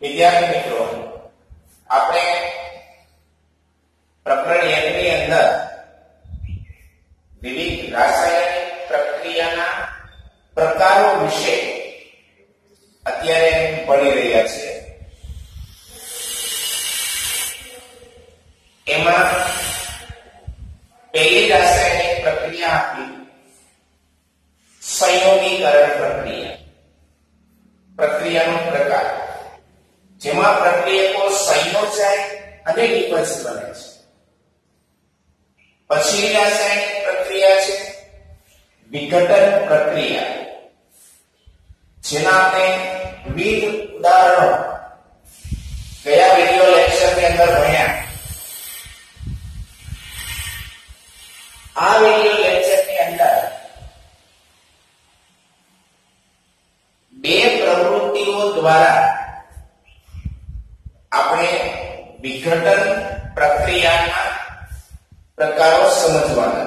વિદ્યાર્થી મિત્રો, આપણે પ્રકરણ 1 ની અંદર વિવિધ રાસાયણિક પ્રક્રિયાના પ્રકારો વિશે અત્યારે ભણી રહ્યા છીએ. એમાં પહેલી રાસાયણિક પ્રક્રિયા આપી સંયોગીકરણ પ્રક્રિયા. પ્રક્રિયાનો પ્રકાર જેમાં પ્રક્રિયકો સંયોજાય અને નિપજ બને છે. પછી રાસાયણિક પ્રક્રિયા છે વિઘટન પ્રક્રિયા, જેના આપણે વિવિધ ઉદાહરણો ગયા વિડિયો લેક્ચરની અંદર ભણ્યા. આ વિડિયો લેક્ચરની અંદર બે પ્રવૃત્તિઓ દ્વારા આપણે વિઘટન પ્રક્રિયાના પ્રકારો સમજવાના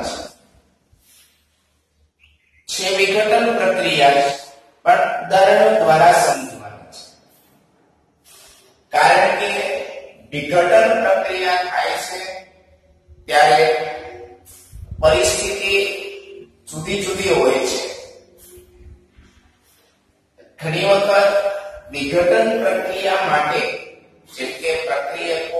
છે. વિઘટન પ્રક્રિયા પણ ઉદાહરણો દ્વારા સમજવાના છે, કારણ કે વિઘટન પ્રક્રિયા થાય છે ત્યારે પરિસ્થિતિ જુદી જુદી હોય છે. ઘણી વખત વિઘટન પ્રક્રિયા માટે જેમ કે પ્રક્રિયકો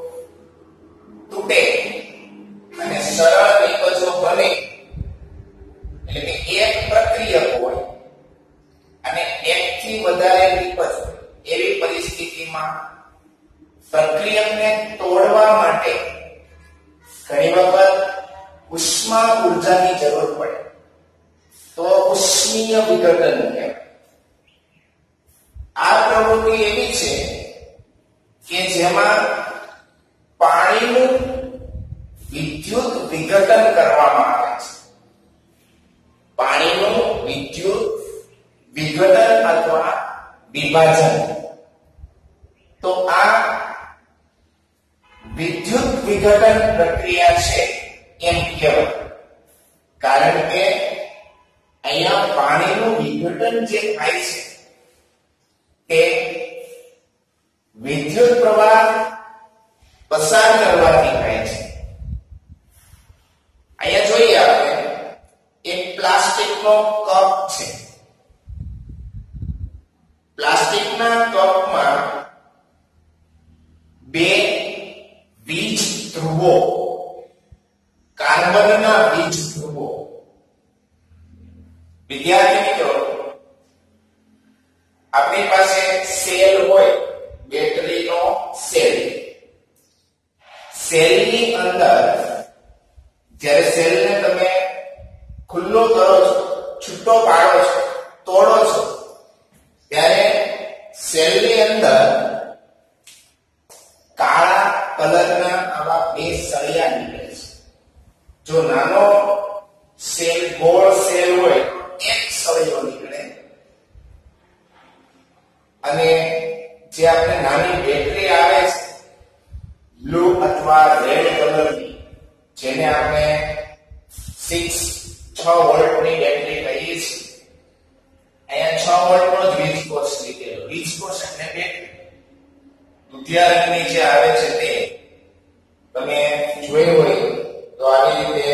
તૂટે અને સરળ નિપજો બને, એટલે કે એક પ્રક્રિયક હોય અને એકથી વધારે નિપજ હોય, એવી પરિસ્થિતિમાં પ્રક્રિયકને તોડવા માટે ઘણી વખત ઉષ્મા ઊર્જાની જરૂર પડે, તો ઉષ્મીય વિઘટન કહેવાય. આ પ્રવૃત્તિ એવી છે કે જેમાં પાણીનું વિદ્યુત વિઘટન કરવામાં આવે છે. પાણીનું વિદ્યુત વિઘટન અથવા વિભાજન. તો આ વિદ્યુત વિઘટન પ્રક્રિયા છે એમ કહેવાય, કારણ કે અહીંયા પાણીનું વિઘટન જે થાય છે તે વિદ્યુત પ્રવાહ પસાર કરવાથી થાય છે. અહીંયા જોઈએ આપણે એક પ્લાસ્ટિકનો કપ છે. પ્લાસ્ટિકના કપમાં બે વીજ ધ્રુવો, કાર્બનના વીજ ધ્રુવો. વિદ્યાર્થી મિત્રો, આપણી પાસે સેલ હોય, બેટરીનો સેલ. સેલની અંદર જ્યારે સેલને તમે ખુલ્લો કરો છો, છૂટો પાડો છો, તોડો છો, ત્યારે સેલની અંદર કાળા કલરના આવા બે સળિયા નીકળે છે. જો નાનો સેલ, ગોળ સેલ હોય, એક સળિયો નીકળે, અને જે આપણે નાની બેટરી આવે છે બ્લુ અથવા રેડ કલરની, જેને આપણે 6 વોલ્ટની બેટરી કહીએ છીએ, અહીંયા 6 વોલ્ટનો જ વીજ કોષ નીકળેલો. વીજ કોષ એટલે બેટરી દુધિયા રંગની જે આવે છે તે તમે જોઈ હોય તો આવી રીતે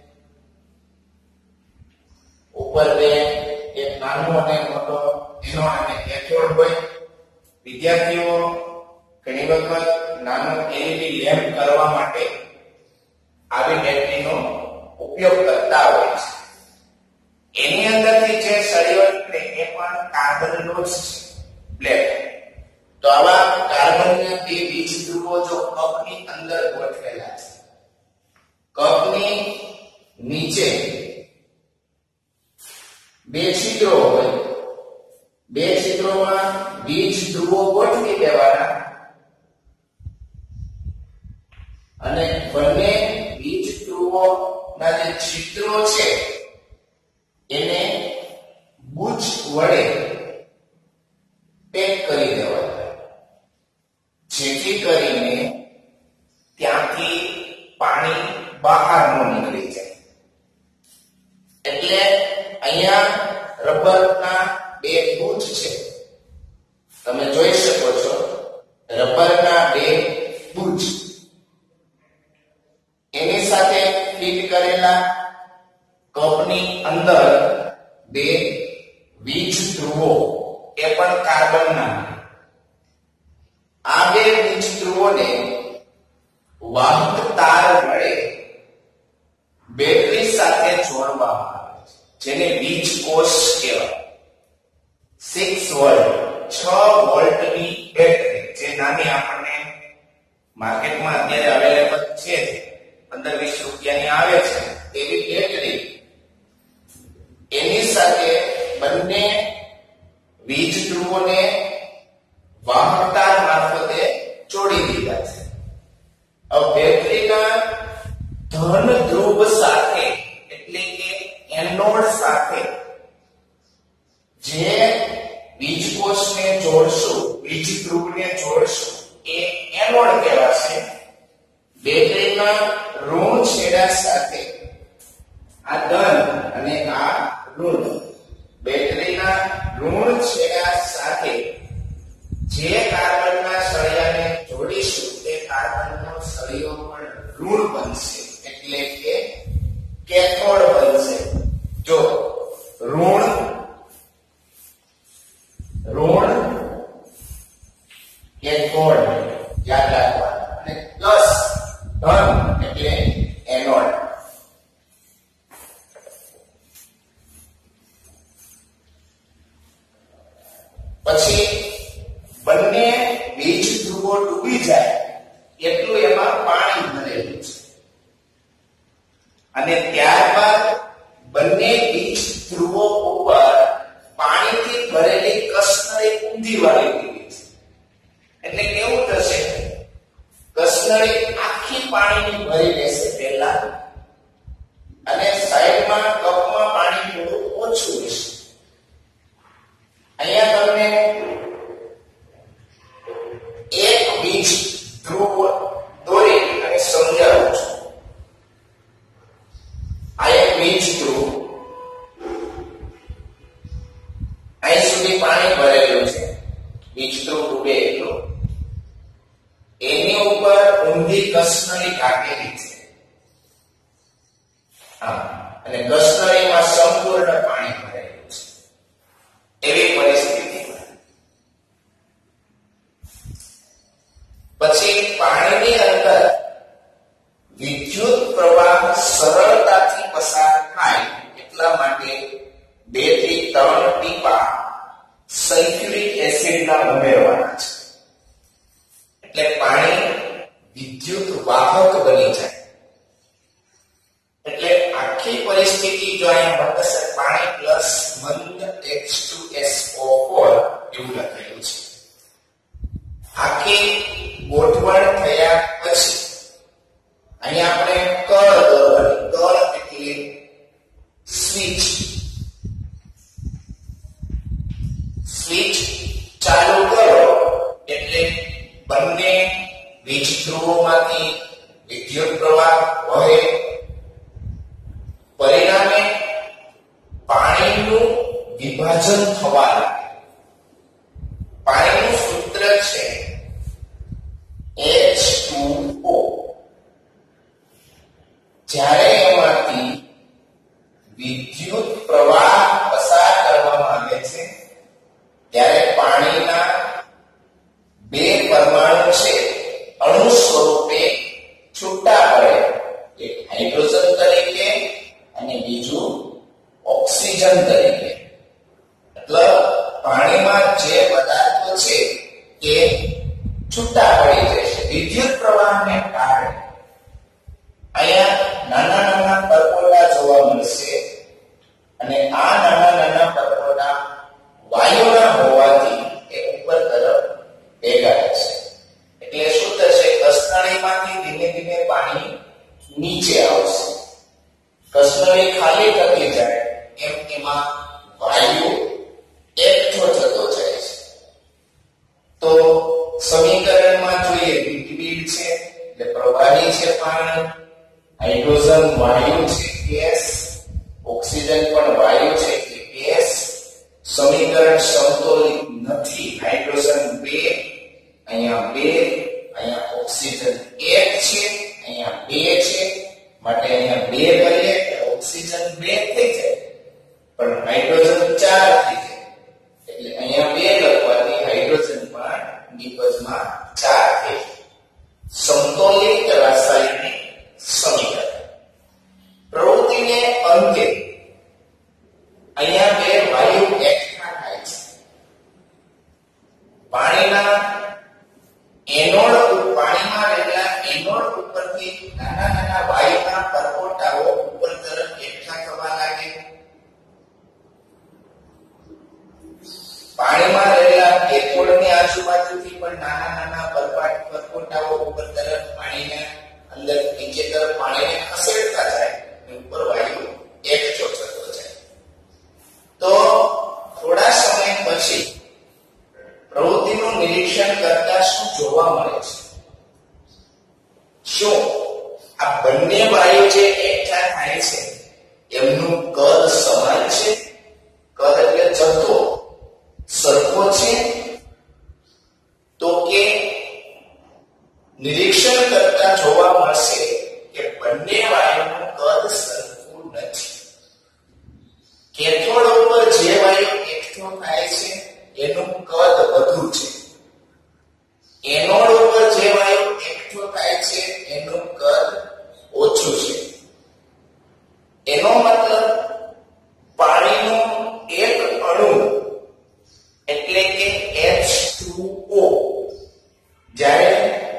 ઉપર બે એક નાનો અને મોટો એનો અને કેથોડ હોય. વિદ્યાર્થીઓ ઘણી વખત નાનો LED લેમ્પ કરવા માટે આવી બેટરીનો ઉપયોગ કરતા હોય છે. એની અંદરથી જે સળિયો નીકળે એ પણ કાર્બનનો જ બ્લેક. તો આવા કાર્બનના બે વીજ ધ્રુવો જો કપની અંદર ગોઠવેલા છે, કપની નીચે બે છિદ્રો હોય, બે છિદ્રોમાં વીજ ધ્રુવો ગોઠવી દેવાના, અને બંને વીજ ધ્રુવોના જે છિદ્રો છે એને બુચ વડે પેક કરી દેવાના, જેથી કરીને ત્યાંથી પાણી બહાર ન નીકળી જાય. એટલે અહીંયા રબરના બે બુચ છે, તમે જોઈ શકો છો. સાથે ફીટ કરેલા કપની અંદર બે વીજ ધ્રુવો એ પણ કાર્બનના, આ બે વીજ ધ્રુવોને વાહક તાર વડે બેટરી સાથે જોડવામાં આવે છે, જેને વીજ કોષ કહેવાય. 6 વોલ્ટ 6 વોલ્ટની બેટરી, જે નાની આપણને માર્કેટમાં અત્યારે અવેલેબલ છે, 15-20 રૂપિયાની આવે છે, એવી બેટરી, એની સાથે બંને વીજ ધ્રુવોને વાહકતાર મારફતે જોડી દીધા છે. હવે બેટરીના ધન ધ્રુવ સાથે એટલે કે એનોડ સાથે જે વીજ કોષને જોડશું, વીજ ધ્રુવને જોડશું, એ એનોડ કહેવાશે. બેટરીના ઋણ છેડા સાથે આ ધન અને આ ઋણ, બેટરીના ઋણ છેડા સાથે જે કાર્બનના સળિયાને જોડીશું તે કાર્બનનો સળિયો પણ ઋણ બનશે, એટલે કે કેથોડ બનશે. જો ઋણ કેથોડ યાદ રાખવાનું, અને પ્લસ ધન એટલે એનોડ. પછી બંને વીજ ધ્રુવો ડૂબી જાય એટલું એમાં પાણી ભરેલું છે, અને ત્યારબાદ બંને વીજ ધ્રુવો ઉપર પાણીથી ભરેલી કસનળી ઊંધી વાળી દીધી છે. એટલે કેવું થશે, કસનળી આખી પાણીની ભરી લેશે પહેલા, અને સાઈડમાં કપમાં પાણી થોડું ઓછું રહેશે. અહીંયા તમને એક વીજ ધ્રુવ દોરી અને સમજાવું છું. આ એક વીજ ધ્રુવ, અહીં સુધી પાણી ભરેલું છે, વીજ ધ્રુવ ડૂબે એટલું, એની ઉપર ઊંધી કસનળી કાઢેલી છે. અને કસનળીમાં સંપૂર્ણ પાણી ભરેલું છે. એવી પરિસ્થિતિમાં પછી પાણીની અંદર વિદ્યુત પ્રવાહ સરળતાથી પસાર થાય એટલા માટે 2 થી 3 ટીપા સલ્ફ્યુરિક એસિડના ઉમેરવાના છે, એટલે પાણી વિદ્યુત વાહક બની જાય. એટલે આખી પરિસ્થિતિ જો અહીંયા બનશે, પાણી પ્લસ મંદ H2SO4 એવું લખેલું છે. આખી ગોઠવણ થયા પછી અહીંયા આપણે કળ દોરવાની, કળ એટલે સ્વિચ, સ્વિચ ચાલુ કરો એટલે બંને વીજ ધ્રુવોમાંથી વિદ્યુત પ્રવાહ વહે, પરિણામે પાણીનું વિભાજન થવા લાગે. પાણીનું સૂત્ર છે H2O. જ્યારે એમાંથી વિદ્યુત પ્રવાહ પસાર કરવામાં આવે છે ત્યારે પાણીના બે પરમાણુ છે અણુ સ્વરૂપે છૂટા પડે, એક હાઇડ્રોજન તરીકે અને બીજું ઓક્સિજન તરીકે. એટલે પાણીમાં જે પદાર્થો છે એ છૂટા પડી જશે વિદ્યુત પ્રવાહને કારણે. અહીંયા નાના નાના પરપોટા જોવા મળશે, અને આ નાના નાના પરપોટા વાયુના હોવાથી એ ઉપર તરફ ભેગા થશે. એટલે શું થશે, કસનળીમાંથી ધીમે ધીમે પાણી નીચે આવશે. કસનળી ખાલી થતી જાય એમ એમાં વાયુ એકઠો થતો જાય છે. તો સમીકરણમાં જોઈએ, લિક્વિડ છે એટલે પ્રવાહી છે પાણી, હાઇડ્રોજન વાયુ છે ગેસ, ઓક્સિજન પણ વાયુ છે એટલે ગેસ. સમીકરણ સમતોલિત નથી, હાઇડ્રોજન 2, અહીંયા 2, અહીંયા ઓક્સિજન 1 છે, અહીંયા 2 છે, માટે અહીંયા 2 કરીએ કે ઓક્સિજન 2 થઈ જાય પણ હાઇડ્રોજન 4 થઈ જાય એટલે અહીંયા 2 લખવાથી હાઇડ્રોજન પણ નિપજમાં 4 થઈ સમતોલિત રાસાયણિક સમીકરણ પ્રવૃત્તિને અંતે અહીંયા 2 વાયુ એકઠા થાય છે પાણીમાં રહેલા એનોડ ઉપરથી નાના વાયુના પરપોટાઓ ઉપર તરફ એકઠા થવા લાગે પાણીમાં રહેલા કેથોડની આજુબાજુથી પણ નાના પરપોટાઓ ઉપર તરફ પાણીને અંદર નીચે તરફ પાણીને ખસેડતા જાય અને ઉપર વાયુ એકઠો થતો જાય તો થોડા સમય પછી પ્રવૃત્તિનું નિરીક્ષણ કરતા શું જોવા મળે છે શું આ બંને વાયુ જે એકઠા થાય છે એમનું કદ સમાન છે કદ એટલે જથ્થો સરખો છે તો કે નિરીક્ષણ કરતા જોવા મળશે કે બંને વાયુનું કદ સરખું નથી કેથોડ ઉપર જે વાયુ એકઠો થાય છે એનું કદ વધુ છે એનોડ ઉપર જે વાયુ એકઠો થાય છે એનું કદ ઓછું છે એનો મતલબ પાણીનું એક અણુ એટલે કે H2O જ્યારે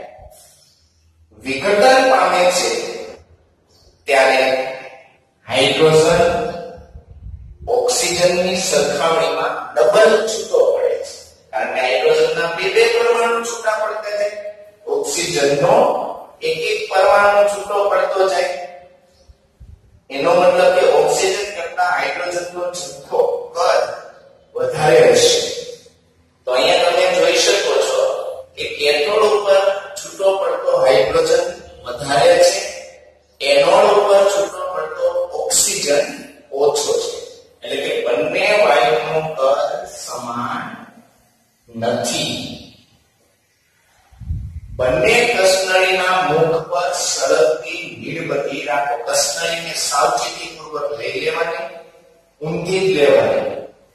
વિઘટન પામે છે ત્યારે હાઇડ્રોજન ઓક્સિજનની સરખામણીમાં ડબલ છૂટો પડે છે કારણ કે હાઇડ્રોજનના બે પરમાણુ છૂટા પડતા જાય ઓક્સિજનનો એક પરમાણુ છૂટો પડતો જાય એનો મતલબ કે ઓક્સિજન કરતા હાઇડ્રોજનનો જથ્થો કદ વધારે હશે તો અહીંયા તમે જોઈ શકો છો કે કેથોડ ઉપર છૂટો પડતો હાઇડ્રોજન વધારે છે એનોડ ઉપર છૂટો પડતો ઓક્સિજન ઓછો છે એટલે કે બંને વાયુનું કદ સમાન નથી બંને કસનળીના મુખ પર સરળથી મીણબત્તી રાખો કસનળીને સાવચેતીપૂર્વક લઈ લેવાની ઊંધી જ લેવાની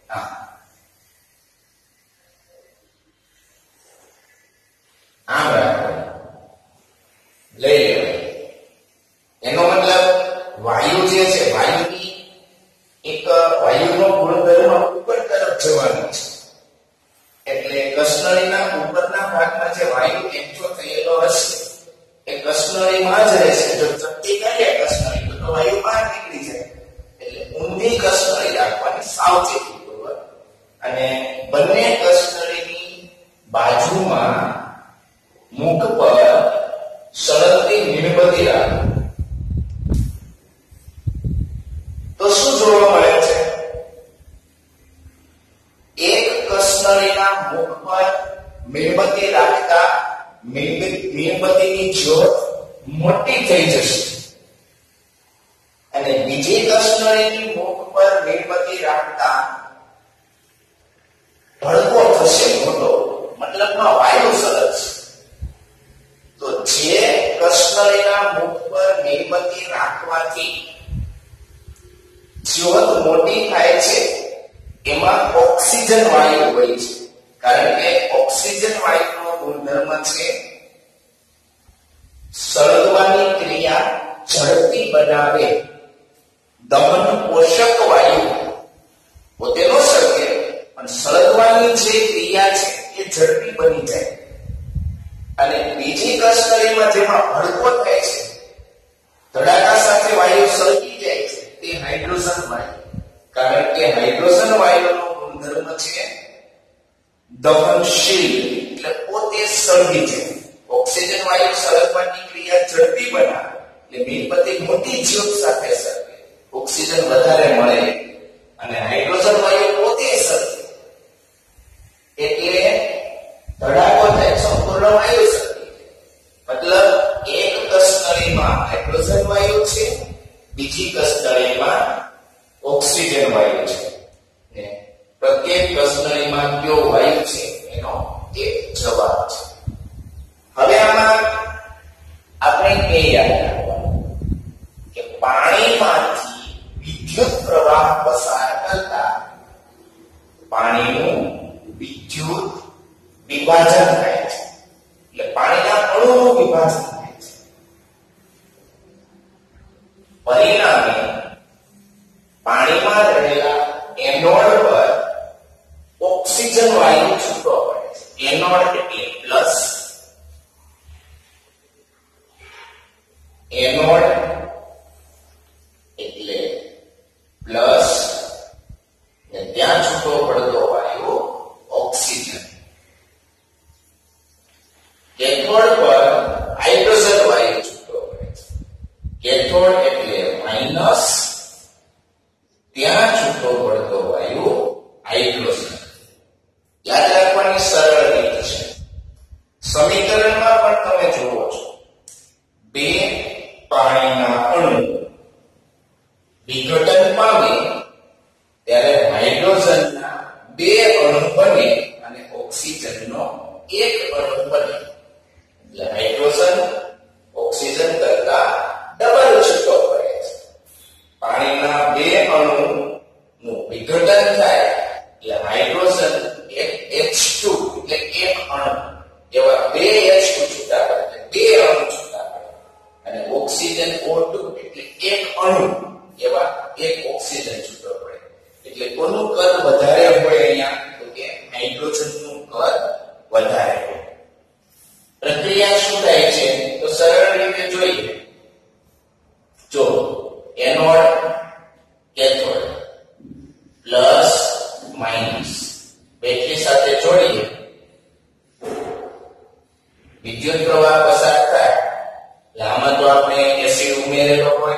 આમ રાખો લઈ લેવાની એનો મતલબ વાયુ જે છે વાયુની એક વાયુનો ગુણધર્મ ઉપર તરફ જવાનો છે એટલે કસનળીના ઉપરના ભાગમાં જે વાયુ એકઠો થયેલો હશે એ કસનળીમાં જ રહેશે જો ચપટી કરીએ કસનળી તો વાયુ બહાર નીકળી જાય એટલે ઊંધી કસનળી રાખવાની સાવચેતીપૂર્વક અને બંને કસનળીની બાજુમાં મુખ પર સરળથી મીણબત્તી રાખો તો શું જોવા મળે છે એક કસનળીના મુખ પર મીણબત્તી રાખતા મીણબત્તીની જ્યોત મોટી થઈ જશે અને બીજી કસનળીની મુખ પર મીણબત્તી રાખતા ભડકો થશે મોટો મતલબમાં વાયુ સરસ તો જે કસનળીના મુખ પર મીણબત્તી રાખવાથી જ્યોત મોટી થાય છે એમાં ઓક્સિજન વાયુ હોય છે કારણ કે ઓક્સિજન વાયુનો ગુણધર્મ છે સળગવાની ક્રિયા ઝડપી બનાવે દમન પોષક વાયુ પોતે ન સળગે પણ સળગવાની જે ક્રિયા છે એ ઝડપી બની જાય અને બીજી કસનળીમાં જેમાં ભડકો થાય છે ધડાકા સાથે વાયુ સળગી જાય છે તે હાઇડ્રોજન વાયુ કારણ કે હાઇડ્રોજન વાયુનો ગુણધર્મ છે દહનશીલ એટલે પોતે સળગી જાય ઓક્સિજન વાયુ સળગવાની ક્રિયા ઝડપી બનાવે એટલે મીણબત્તી મોટી જ્યોત સાથે સળગે ઓક્સિજન વધારે મળે અને હાઇડ્રોજન વાયુ પોતે સળગે એટલે ધડાકો થાય સંપૂર્ણ વાયુ સળગે મતલબ એક કસનળીમાં હાઇડ્રોજન વાયુ છે બીજી કસનળીમાં ઓક્સિજન વાયુ છે ને પ્રત્યેક કસનળીમાં કયો વાયુ છે એનો એક જવાબ છે હવે આમાં આપણે એ યાદ રાખવાનું પાણીમાંથી વિદ્યુત પ્રવાહ પસાર કરતા પાણીનું વિદ્યુત વિભાજન થાય છે, એટલે પાણીના અણુનું વિભાજન થાય છે. પરિણામે પાણીમાં રહેલા એનોડ પર ઓક્સિજન વાયુ છૂટો પડે છે. એનોડ એટલે પ્લસ, એનોડ એટલે પ્લસ ને ત્યાં છૂટો પડતો વાયુ ઓક્સિજન. કેથોડ પર હાઇડ્રોજન વાયુ છૂટો પડે છે. કેથોડ એટલે માઇનસ, ત્યાં છૂટો પડતો વાયુ હાઇડ્રોજન. યાદ રાખવાની સરળ રીત છે. સમીકરણમાં પણ તમે જુઓ છો, બે પાણીના અણુ વિઘટન પામે ત્યારે હાઇડ્રોજનના બે અણુ બને અને ઓક્સિજનનો એક અણુ બને. એટલે હાઇડ્રોજન ઓક્સિજન કરતા ડબલ છૂટો પડે છે. પાણીના બે અણુનું વિઘટન થાય એટલે હાઇડ્રોજન એક H2 એટલે એક અણુ એવા બે H2 છૂટા પડે, બે અણુ છૂટા પડે, અને ઓક્સિજન O2 એટલે એક અણુ એવા એક ઓક્સિજન છૂટો પડે. એટલે કોનું કદ વધારે હોય અહીંયા? તો કે હાઇડ્રોજનનું કદ વધારે હોય. પ્રક્રિયા શું થાય છે તો સરળ રીતે જોઈએ. જો anode cathode plus minus battery સાથે જોડીએ, વિદ્યુત પ્રવાહ પસાર થાય. એટલે આમાં તો આપણે એસિડ ઉમેરેલો હોય